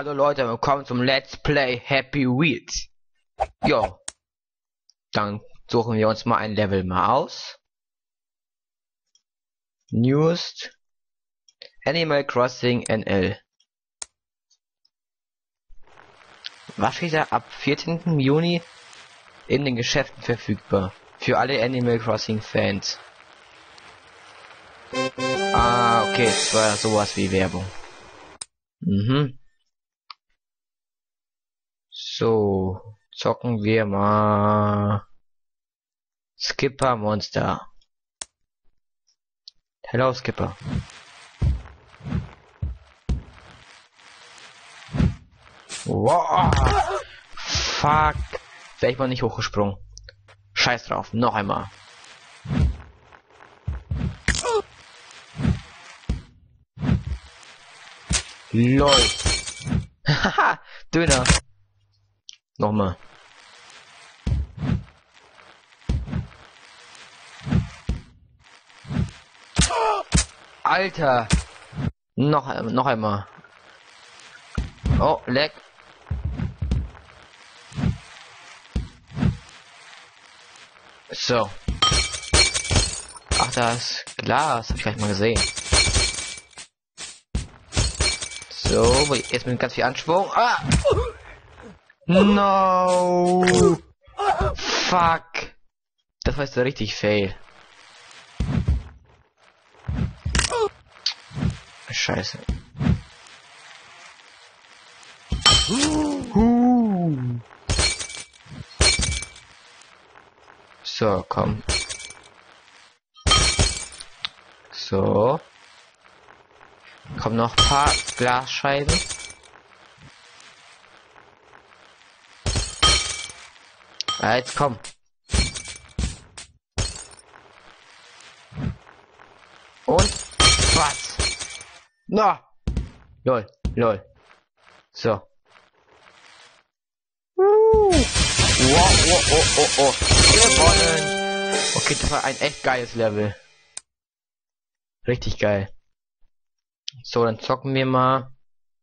Hallo Leute, willkommen zum Let's Play Happy Wheels. Jo, dann suchen wir uns mal ein Level mal aus. Newest Animal Crossing NL. Was steht da? Ab 14. Juni in den Geschäften verfügbar. Für alle Animal Crossing Fans. Ah, okay, es war sowas wie Werbung. So, zocken wir mal Skipper Monster. Hello Skipper. Wow. Fuck. Wäre ich mal nicht hochgesprungen. Scheiß drauf. Noch einmal. LOL. Haha. Döner. Nochmal. Alter. Noch einmal. Oh, leck. So. Ach, das Glas. Hab ich gleich mal gesehen. So, jetzt mit ganz viel Anschwung. Ah! No! Fuck! Das war jetzt so richtig fail. Scheiße. So, komm. So. Kommen noch ein paar Glasscheiben. Ja, jetzt komm. Und was? Na! Lol, lol. So. Wow, oh. Gewonnen. Okay, das war ein echt geiles Level. Richtig geil. So, dann zocken wir mal.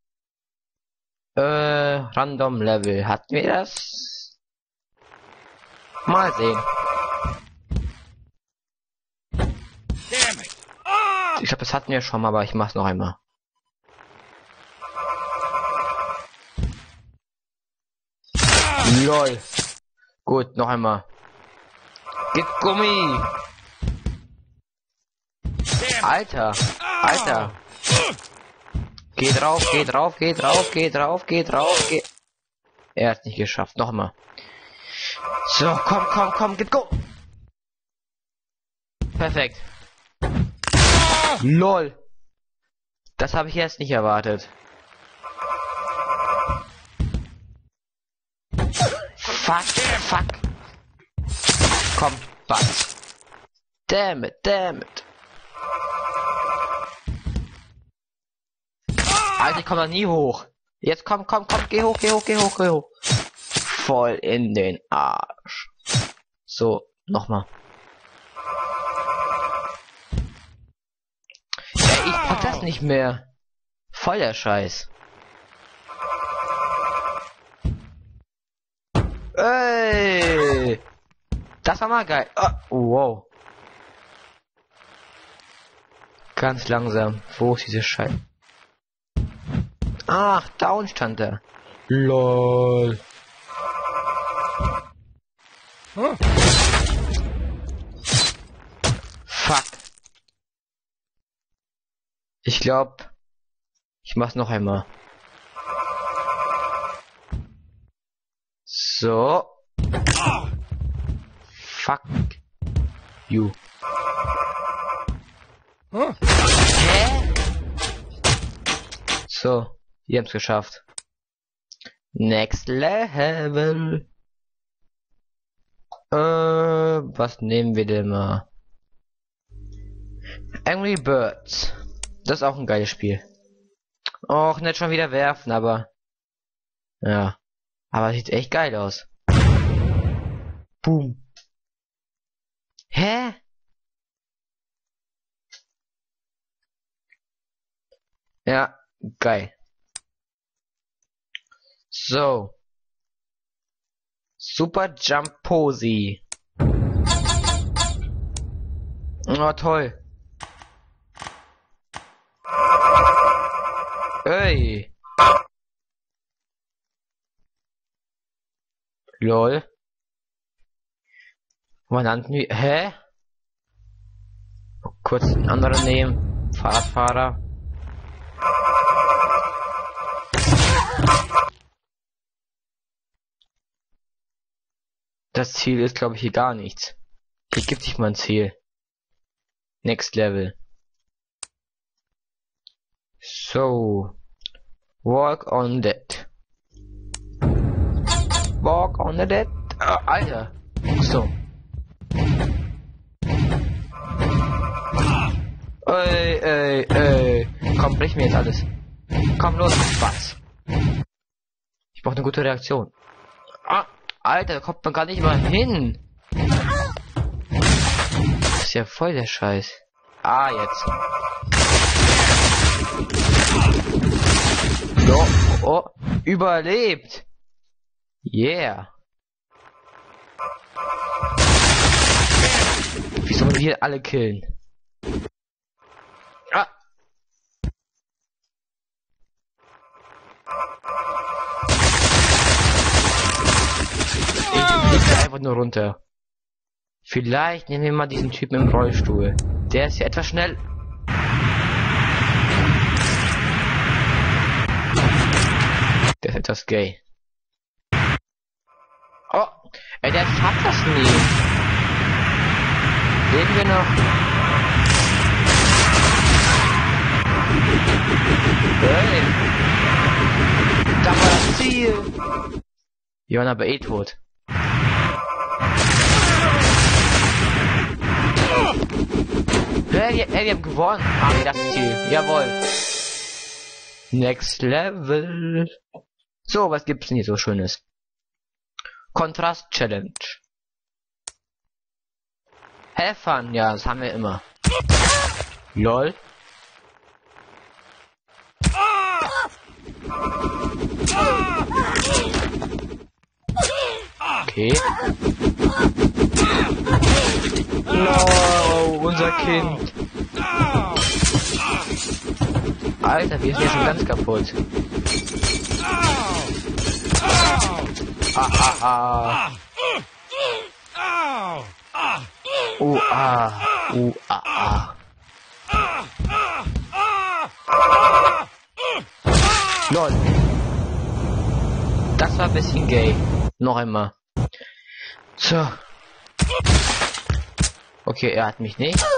Random Level. Hatten wir das? Mal sehen. Ich glaube, das hatten wir schon mal, aber ich mach's noch einmal. LOL. Gut, noch einmal. Gib Gummi. Alter. Alter. Geh drauf, geh drauf, geh drauf, geh drauf, geh drauf, geh. Er hat nicht geschafft. Noch einmal. So, komm, gib go. Perfekt. LOL. Das habe ich erst nicht erwartet. Fuck. Komm, was? Damn it. Alter, ich komm da nie hoch. Jetzt komm, geh hoch. Voll in den Arsch. So, nochmal. Ey, ich pack das nicht mehr. Voll der Scheiß. Ey! Das war mal geil. Oh, wow. Ganz langsam. Wo ist diese Scheiße? Ach, da stand er. LOL. Fuck. Ich glaube, ich mach's noch einmal. So. Fuck you. Hä? So, wir haben's geschafft. Next Level. Was nehmen wir denn mal? Angry Birds. Das ist auch ein geiles Spiel. Och, nicht schon wieder werfen, aber ja. Aber sieht echt geil aus. Boom. Hä? Ja, geil. So. Super Jump Posi. Oh, toll. Ey. Lol. Man nannten wir. Hä? Kurz einen anderen nehmen. Fahrradfahrer. Das Ziel ist, glaube ich, hier gar nichts. Hier gibt sich mal ein Ziel. Next Level. So. Walk on that. Walk on the dead. Ah, Alter. So. Ey. Komm, brich mir jetzt alles. Komm los, was? Ich brauche eine gute Reaktion. Ah, Alter, da kommt man gar nicht mal hin. Das ist ja voll der Scheiß. Ah, jetzt. So, oh, überlebt. Yeah. Wie sollen wir hier alle killen? Ah. Ich fliege einfach nur runter. Vielleicht nehmen wir mal diesen Typen im Rollstuhl. Der ist ja etwas schnell. Der ist etwas gay. Oh, ey, der schafft das nie. Leben wir noch? Hey. Da war das Ziel. Wir waren aber eh tot. Hey, wir haben gewonnen. Ah, nee, das Ziel. Jawohl. Next Level. So, was gibt's denn hier so Schönes? Kontrast Challenge. Have fun, ja, das haben wir immer. LOL. Okay. No, unser Kind. Alter, wir sind ja schon ganz kaputt. Lol. Das war ein bisschen gay. Noch einmal. So. Okay, er hat mich nicht.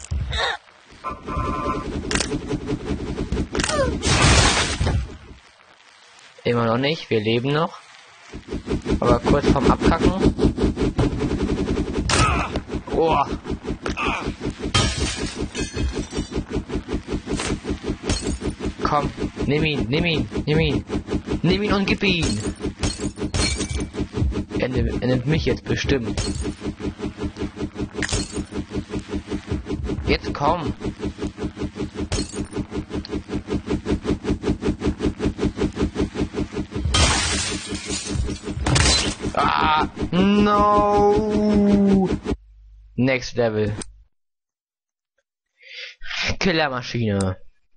Immer noch nicht. Wir leben noch. Aber kurz vorm Abkacken. Oh. Komm, nimm ihn und gib ihn. Er nimmt mich jetzt bestimmt. Jetzt komm. Ah, no. Next Level. Killermaschine.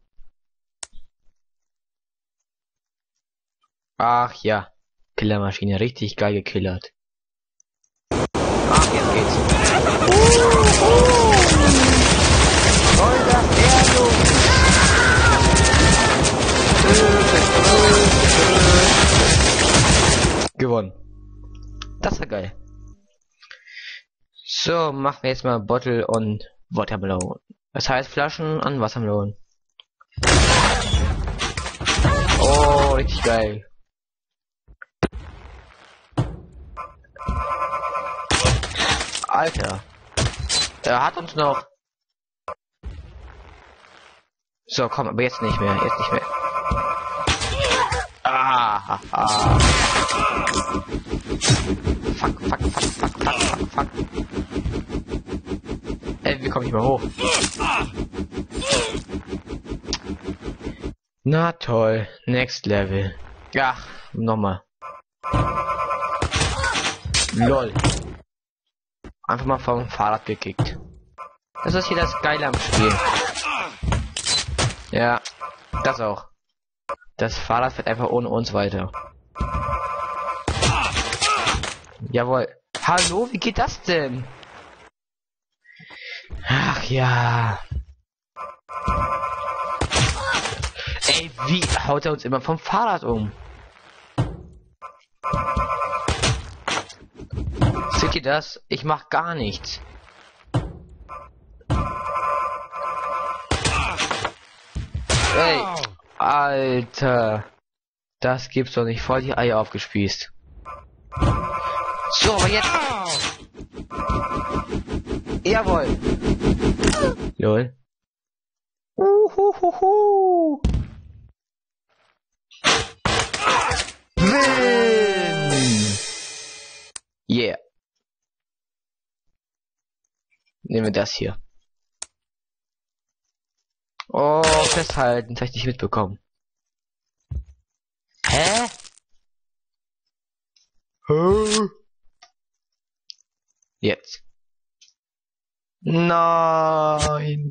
Ach ja. Killermaschine. Richtig geil gekillert. Ach, jetzt geht's. Gewonnen. Das war geil. So, machen wir jetzt mal Bottle und Watermelon. Das heißt Flaschen an Wassermelon. Oh, richtig geil. Alter. Er hat uns noch. So, komm, aber jetzt nicht mehr. Jetzt nicht mehr. Fuck. Ey, wie komme ich mal hoch? Na toll. Next Level. Ja, nochmal. LOL. Einfach mal vom Fahrrad gekickt. Das ist hier das Geile am Spiel. Ja, das auch. Das Fahrrad fährt einfach ohne uns weiter. Jawohl. Hallo, wie geht das denn? Ach ja. Ey, wie haut er uns immer vom Fahrrad um? Seht ihr das? Ich mach gar nichts. Ey, Alter. Das gibt's doch nicht. Voll die Eier aufgespießt. So, aber jetzt. Jawohl. Lol. Uhuhuhu. Win. Yeah. Nehmen wir das hier. Oh, festhalten. Das hab ich nicht mitbekommen. Hä? Jetzt. Nein.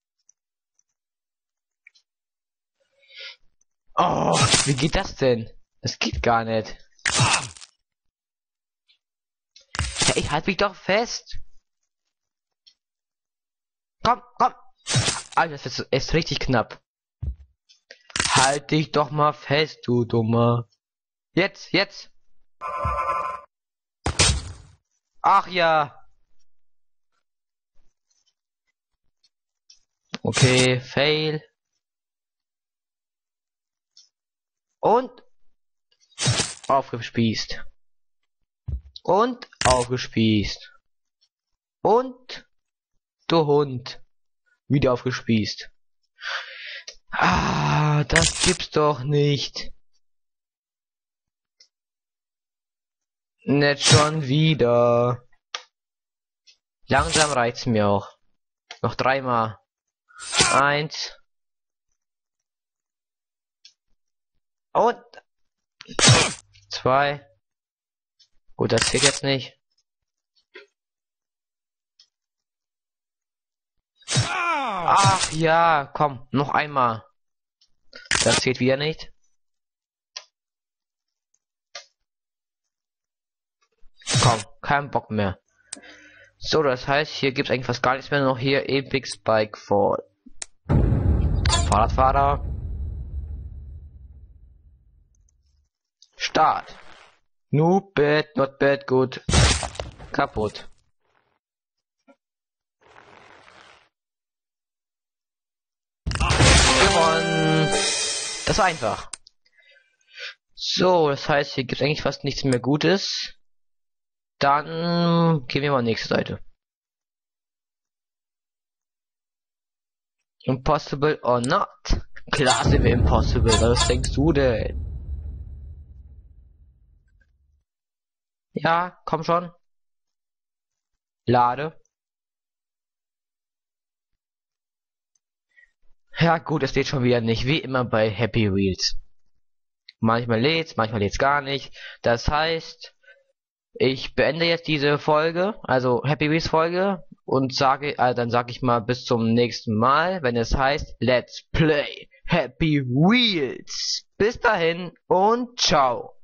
Oh, wie geht das denn? Das geht gar nicht. Ja, ich halte mich doch fest. Komm, komm. Alter, das ist richtig knapp. Halt dich doch mal fest, du Dummer. Jetzt, jetzt. Ach ja. Okay, fail. Und aufgespießt. Und aufgespießt. Und du Hund. Wieder aufgespießt. Ah, das gibt's doch nicht. Nicht schon wieder. Langsam reicht's mir auch. Noch dreimal. 1. Und 2. Gut, das zählt jetzt nicht. Ach ja, komm, noch einmal. Das zählt wieder nicht. Komm, kein Bock mehr. So, das heißt, hier gibt's eigentlich fast gar nichts mehr. Noch hier Epic Spike Fall. Fahrradfahrer. Start. Noob, bad, not bad, gut. Kaputt. Gewonnen. Das war einfach. So, das heißt, hier gibt's eigentlich fast nichts mehr Gutes. Dann gehen wir mal nächste Seite. Impossible or not? Klar sind wir impossible. Was denkst du denn? Ja, komm schon. Lade. Ja gut, es lädt schon wieder nicht, wie immer bei Happy Wheels. Manchmal lädt's gar nicht. Das heißt, ich beende jetzt diese Folge, also Happy Wheels Folge, und dann sage ich mal bis zum nächsten Mal, wenn es heißt Let's Play Happy Wheels. Bis dahin und ciao.